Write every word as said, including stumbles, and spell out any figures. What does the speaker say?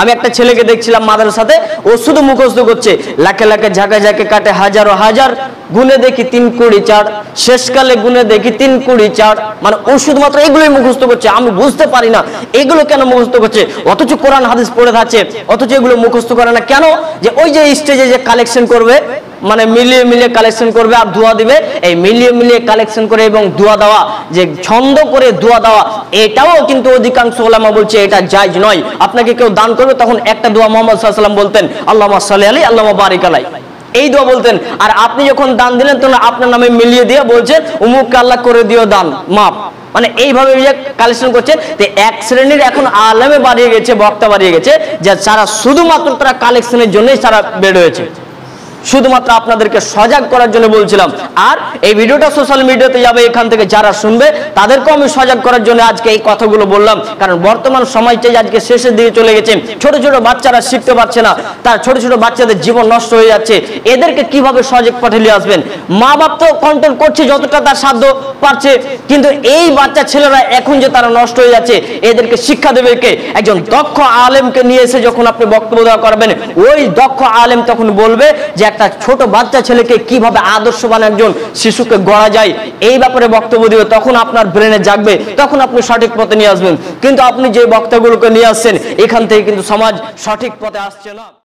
আমি একটা ছেলেকে দেখছিলাম মাদ্রাসাতে, ও শুধু মুখস্থ করছে, লাখে লাখে ঝাঁকে ঝাঁকে কাটে হাজারো হাজার, গুনে দেখি তিন কুড়ি চার, শেষকালে গুনে দেখি তিন কুড়ি চার। মানে ও শুধুমাত্র এগুলোই মুখস্থ করছে। আমি বুঝতে পারি না এগুলো কেন মুখস্থ করছে, অথচ কোরআন হাদিস পড়ে থাকছে, অথচ এগুলো মুখস্থ করে না কেন? যে ওই যে স্টেজে যে কালেকশন করবে, মানে মিলিয়ে মিলিয়ে কালেকশন করবে আর দোয়া দিবে, এই মিলিয়ে মিলিয়ে কালেকশন করে এবং দোয়া দেওয়া, যে ছন্দ করে দোয়া দেওয়া, এটাও কিন্তু অধিকাংশ ওলামা বলছে এটা জায়েজ নয়। আপনাকে কেউ দান করবে তখন একটা দোয়া মুহাম্মদ সাল্লাল্লাহু আলাইহি ওয়াসাল্লাম বলতেন, আল্লাহুম্মা সাল্লি আলাইহি আল্লাহুম্মা বারিক আলাইহি, এই দোয়া বলতেন। আর আপনি যখন দান দিলেন তখন আপনার নামে মিলিয়ে দিয়ে বলছেন উমুককে আল্লাহ করে দিও দান মাপ, মানে এইভাবে কালেকশন করছে। তো এক শ্রেণীর এখন আলেমে বাড়িয়ে গেছে, বক্তা বাড়িয়ে গেছে, যে যারা শুধুমাত্র তারা কালেকশনের জন্যই তারা বের হয়েছে। শুধুমাত্র আপনাদেরকে সজাগ করার জন্য বলছিলাম। আর এই ভিডিওটা সোশ্যাল মিডিয়াতে যাবে, এখান থেকে যারা শুনবে তাদেরকেও আমি সজাগ করার জন্য আজকে এই কথাগুলো বললাম। কারণ বর্তমান সময়টাই আজকে শেষের দিকে চলে গেছে, ছোট ছোট বাচ্চারা শিখতে পারছে না, তার ছোট ছোট বাচ্চাদের জীবন নষ্ট হয়ে যাচ্ছে। এদেরকে কিভাবে সজাগ পথে নিয়ে আসবেন? মা বাপ তো কন্ট্রোল করছে যতটা তার সাধ্য পারছে, কিন্তু এই বাচ্চা ছেলেরা এখন যে তারা নষ্ট হয়ে যাচ্ছে, এদেরকে শিক্ষা দেবে কে? একজন দক্ষ আলেমকে নিয়ে এসে যখন আপনি বক্তব্য দেওয়া করবেন, ওই দক্ষ আলেম তখন বলবে যে একটা ছোট বাচ্চা ছেলেকে কিভাবে আদর্শবান একজন শিশুকে গড়া যায়, এই ব্যাপারে বক্তব্য দিবে। তখন আপনার ব্রেনে জাগবে, তখন আপনি সঠিক পথে নিয়ে আসবেন। কিন্তু আপনি যে বক্তাগুলোকে নিয়ে আসছেন, এখান থেকে কিন্তু সমাজ সঠিক পথে আসছে না।